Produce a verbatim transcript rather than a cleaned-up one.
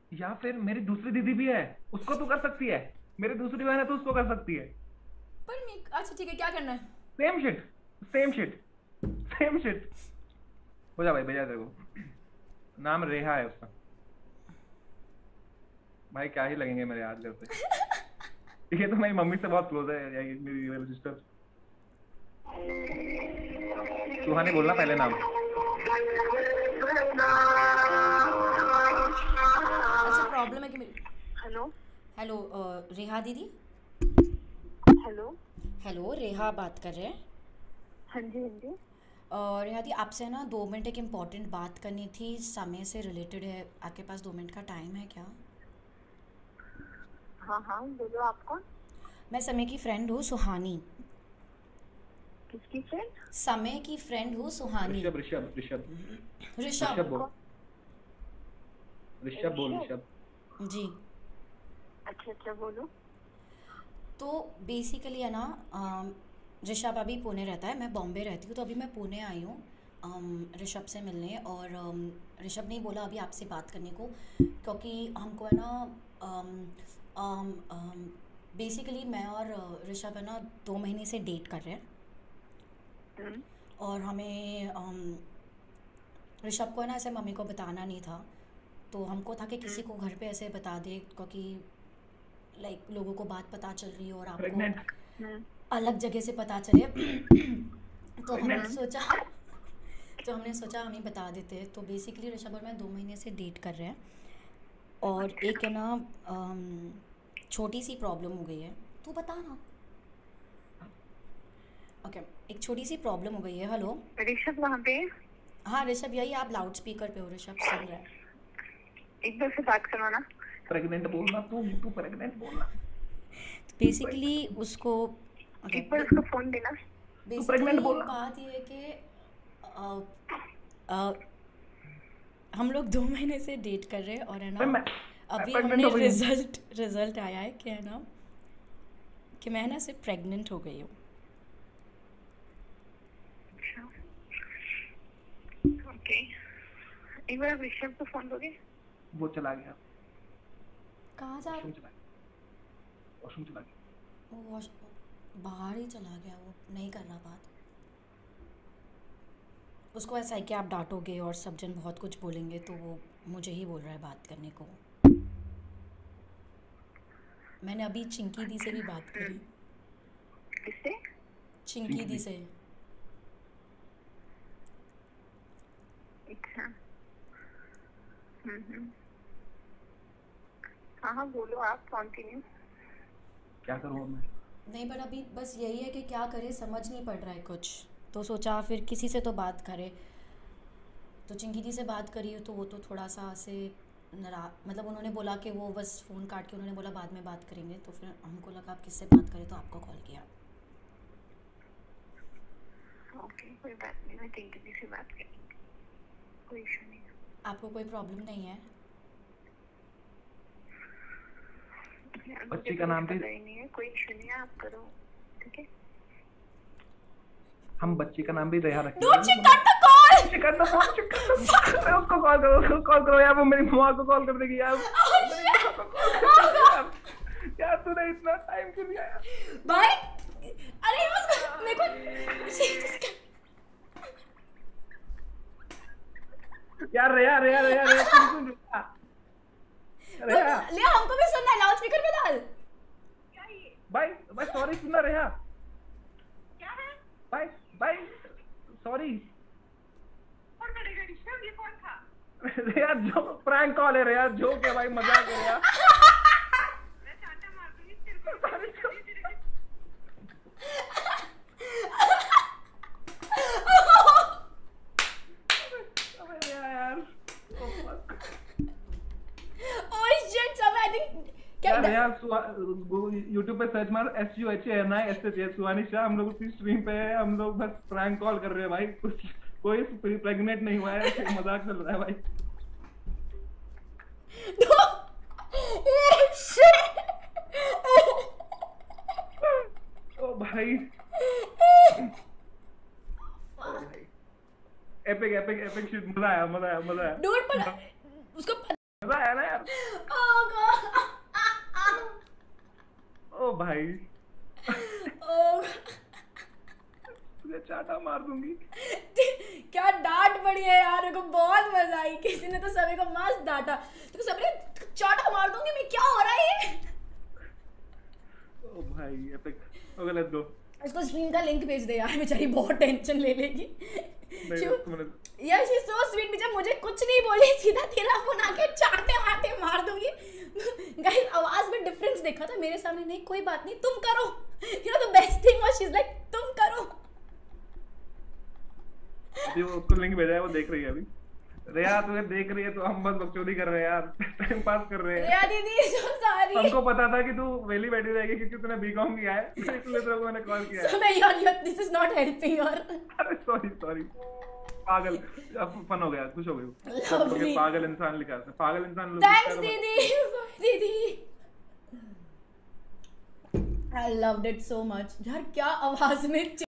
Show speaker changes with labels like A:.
A: या फिर मेरी दूसरी दीदी भी है, उसको तू कर सकती है। मेरी दूसरी बहन है तो उसको कर सकती है।
B: पर मैं अच्छा ठीक है, क्या करना है?
A: Same shit, same shit, same shit. हो जा भाई, भेजा तेरे को। नाम रेहा है उसका। भाई क्या ही लगेंगे मेरे याद करते। ये तो मेरी मम्मी से बहुत क्लोज है, यही मेरी सिस्टर। सुहानी बोलना पहले नाम।
B: अच्छा प्रॉब्लम है कि मेरी।
C: हेलो।
B: हेलो रेहा दीदी।
C: हेलो।
B: हेलो रेहा बात कर रहे हैं।
C: हाँ जी हाँ जी।
B: और रेहा दी आपसे ना दो मिनट एक इम्पॉर्टेंट बात करनी थी, समय से रिलेटेड है। आपके पास दो मिनट का टाइम है क्या?
C: हाँ हाँ बोलो, आप कौन?
B: मैं समय की फ्रेंड हूँ सुहानी।
C: किसकी फ्रेंड?
B: समय की फ्रेंड हूँ सुहानी।
A: ऋषभ ऋषभ ऋषभ।
B: ऋषभ।
A: ऋषभ बोल। ऋषभ बोल,
C: ऋषभ।
A: ऋषभ।
B: जी।
C: अच्छा अच्छा बोलो।
B: तो बेसिकली है ना, अम, ऋषभ अभी पुणे रहता है, मैं बॉम्बे रहती हूँ, तो अभी मैं पुणे आई हूँ अम, ऋषभ से मिलने। और अम, ऋषभ ने बोला अभी आपसे बात करने को, क्योंकि हमको है ना बेसिकली मैं और अ, ऋषभ है ना दो महीने से डेट कर रहे हैं।
C: हम्म।
B: और हमें अम, ऋषभ को है ना ऐसे मम्मी को बताना नहीं था, तो हमको था कि किसी
C: हम्म।
B: को घर पे ऐसे बता दे, क्योंकि लाइक लोगों को बात पता चल रही है और आपको
A: प्रेग्नेंट।
C: हम्म।
B: अलग जगह से पता चले। तो हमने
A: प्रेग्नेंट।
C: हम्म।
B: सोचा तो हमने सोचा हम ही बता देते हैं। तो बेसिकली ऋषभ और मैं दो महीने से डेट कर रहे हैं, और एक है ना अम, छोटी सी प्रॉब्लम हो गई है। तू बता ना। ओके, एक छोटी सी प्रॉब्लम हो गई है। हेलो।
C: ऋषभ वहाँ पे है?
B: हाँ ऋषभ यही, आप लाउड स्पीकर पे हो, ऋषभ सुन रहा है।
C: एक बार से बात करो ना।
A: प्रेग्नेंट बोलना, तू तू प्रेग्नेंट बोलना।
B: तो बेसिकली उसको ओके,
C: एक बार उसको फोन देना।
A: तू प्रेग्नेंट
B: बेसिकली
A: बोलना।
B: बात ये है कि अ, अ, हम लोग दो महीने से डेट कर रहे हैं, और है ना
A: मैं मैं मैं
B: अभी
A: प्रेग्नेंट
B: हमने
A: हो गई हूँ।
B: रिजल्ट रिजल्ट आया है कि है ना कि मैं ना सिर्फ प्रेग्नेंट हो गई हूँ।
C: अच्छा ओके। एक बार आप ऋषभ को फोन दोगे?
A: वो चला गया।
B: कहाँ जा?
A: वॉशरूम चला गया। वॉशरूम चला गया।
B: वो वॉश बाहर ही चला गया, वो नहीं कर रहा बात। उसको ऐसा है कि आप डांटोगे और सब जन बहुत कुछ बोलेंगे, तो वो मुझे ही बोल रहा है बात करने को। मैंने अभी चिंकी दी से
C: अच्छा।
B: भी बात
C: हम्म।
B: करी।
C: किससे?
B: चिंकी
A: चिंकी
B: दी
A: दी।
B: से।
C: अच्छा। हम्म हम्म। हाँ हाँ बोलो, आप कंटिन्यू।
A: क्या करूँ अब मैं?
B: नहीं, पर अभी बस यही है कि क्या करे, समझ नहीं पड़ रहा है कुछ। तो सोचा फिर किसी से तो बात करे। तो चिंकी दी से बात करी तो वो तो थोड़ा सा ऐसे नारा मतलब उन्होंने बोला कि वो बस फ़ोन काट के उन्होंने बोला बाद में बात करेंगे। तो फिर हमको लगा आप किससे बात करें, तो आपको कॉल किया।
C: ओके कोई बात नहीं, मैं टिंकी दी से बात करूँगी, कोई इशू नहीं।
B: आपको कोई प्रॉब्लम नहीं है?
C: यार मुझे
A: बच्ची
C: तो
A: का
C: कुछ
A: नाम भी।
C: पता ही नहीं है, कोई इशू नहीं है, आप करो ठीक है।
A: हम बच्ची का नाम भी रेहा रखेंगे,
B: डोंट
A: वो
B: चिक
A: बोला।
B: Cut the call.
A: Chicken the phone, chicken the phone. उसको कॉल करो, उसको कॉल करो यार, वो मेरी माँ को कॉल कर देगी यार।
B: ओह
A: मेरी माँ को कॉल कर देगी
B: शिट।
A: यार। यार तूने इतना टाइम क्यों दिया यार?
B: भाई अरे बस मेरे को
A: यार रेहा रेहा रेहा रेहा, सुन सुन रेहा।
B: तो
A: रेहा।
B: लिया, हमको भी सुनना है, लाउड स्पीकर पे डाल।
A: भाई भाई सॉरी, सुनना रेहा।
C: क्या है?
A: भाई भाई सॉरी।
C: कौन करेगा ऋषभ, ये कौन था?
A: रेहा जो प्रैंक कॉल है, रेहा जोक है भाई, मजाक है रेहा।
C: मैं चांटा मार दूंगी तेरे को।
A: सॉरी। अबे रेहा यार। Oh fuck.
B: ओह शिट, सब आई थिंक क्या
A: यार यार यूट्यूब पे सर्च मार, S U H N I S H A, Suhani Shah. हम लोग उसी स्ट्रीम पे है, हम लोग बस प्रैंक कॉल कर रहे हैं भाई। कुछ कोई प्रेग्नेंट नहीं हुआ है, सिर्फ मजाक चल रहा है भाई।
B: शिट।
A: ओ भाई। ओ भाई। एपिक एपिक एपिक शिट, मजा आया, मजा आया, मजा आया।
B: डूड पर उसको
A: मजा आया ना यार। भाई
B: ओ
A: तुझे चाटा मार दूंगी।
B: क्या डांट पड़ी है यार, मेरे को बहुत मजा आई। किसी ने तो सभी को मस्त डांटा, तो सबने चाटा मार दूंगी मैं, क्या हो रहा है ये?
A: ओ भाई एपिक। Okay let's go.
B: इसको स्ट्रीम का लिंक भेज दे यार, बेचारी बहुत टेंशन ले लेगी। यार शी सो स्वीट, बेचारा मुझे कुछ नहीं बोली, सीधा तेरा फोन आके चाटे वाटे मार दूंगी। गाइस आवाज में डिफरेंस देखा था मेरे सामने, नहीं कोई बात नहीं तुम करो। You know the best thing was she is like तुम करो।
A: अभी वो उसको लिंक भेजा है, वो देख रही है अभी। रिया तुझे देख रही है तो हम बस बकचोदी कर रहे हैं यार, टाइम पास कर रहे हैं।
B: रिया दीदी सो सॉरी।
A: हमको पता था कि तू वेली बैठी रहेगी क्योंकि तूने बीकॉम किया है, इसलिए तेरे को मैंने कॉल किया है।
B: सो मैं यार यार दिस इज नॉट हेल्पिंग यार।
A: अरे सॉरी सॉरी पागल, अब फन हो गया, खुश हो गई।
B: Lovely.
A: पागल इंसान लिखा है, पागल इंसान लोग
B: थैंक्स दीदी दीदी। I loved it so much यार, क्या आवाज में